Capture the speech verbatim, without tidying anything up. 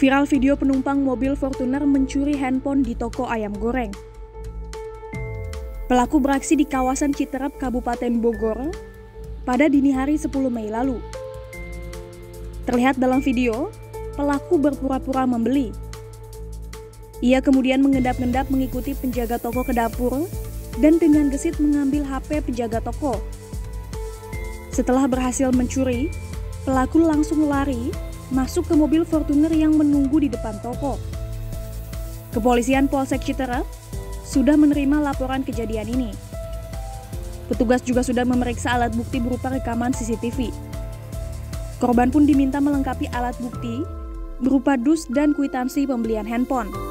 Viral video penumpang mobil Fortuner mencuri handphone di toko ayam goreng. Pelaku beraksi di kawasan Citerep, Kabupaten Bogor, pada dini hari sepuluh Mei lalu. Terlihat dalam video, pelaku berpura-pura membeli. Ia kemudian mengendap-endap mengikuti penjaga toko ke dapur dan dengan gesit mengambil H P penjaga toko. Setelah berhasil mencuri, pelaku langsung lari masuk ke mobil Fortuner yang menunggu di depan toko. Kepolisian Polsek Citerep sudah menerima laporan kejadian ini. Petugas juga sudah memeriksa alat bukti berupa rekaman C C T V. Korban pun diminta melengkapi alat bukti berupa dus dan kwitansi pembelian handphone.